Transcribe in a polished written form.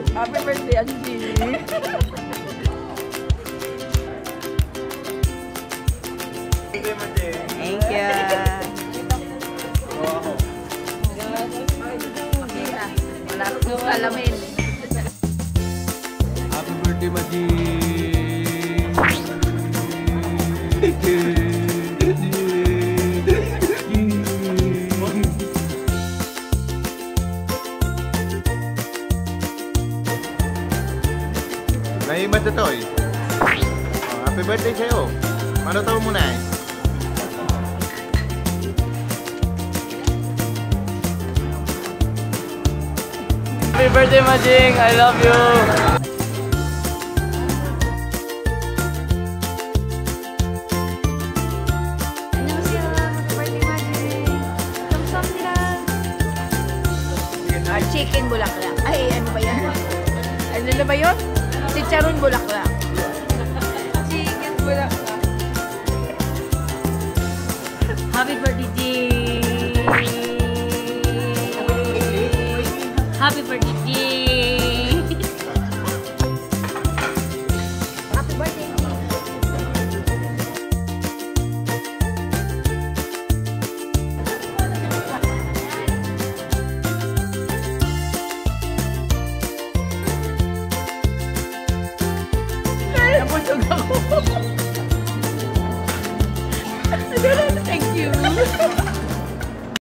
Happy birthday, Angie. Thank you, Majeng. Thank you. Wow. Wala akong alamin. Happy birthday, Majeng. Naibat na to eh. Oh, happy birthday sa'yo. Manotaw mo na eh. Happy birthday, Majeng! I love you! 안녕하세요. Happy birthday, Majeng. 감사합니다. Chicken bulaklak. Ay, ano ba yan? Ano na ba yun? Chicharon bulaklak. Chicken bulaklak. Happy birthday, Jing! Happy birthday!